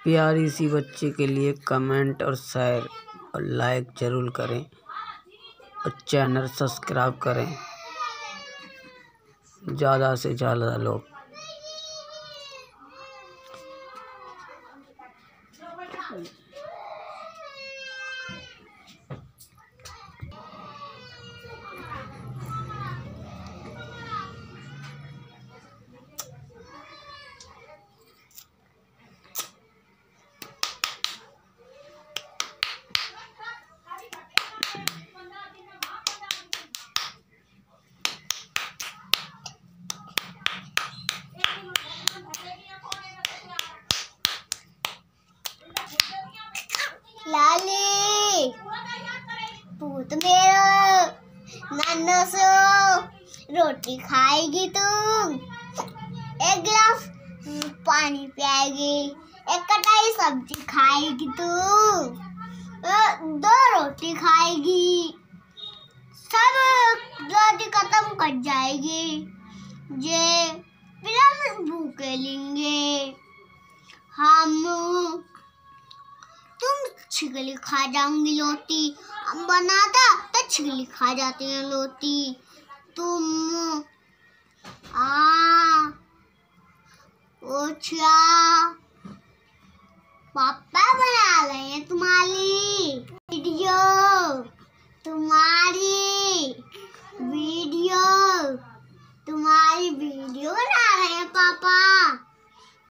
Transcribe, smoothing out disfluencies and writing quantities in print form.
प्यारी सी बच्ची के लिए कमेंट और शेयर और लाइक जरूर करें और चैनल सब्सक्राइब करें ज़्यादा से ज़्यादा लोग। लाली पूत मेरो नन्नो सो रोटी खाएगी तुम, एक गिलास पानी पिएगी, एक कटाई सब्जी खाएगी तू, दो रोटी खाएगी, सब रोटी खत्म कर जाएगी। ये फिर हम भूखे लेंगे, हम तुम छिगली खा जाऊंगी लोटी, हम बनाता तो छिगली खा जाती है लोटी, तुम ओछा पापा बना रहे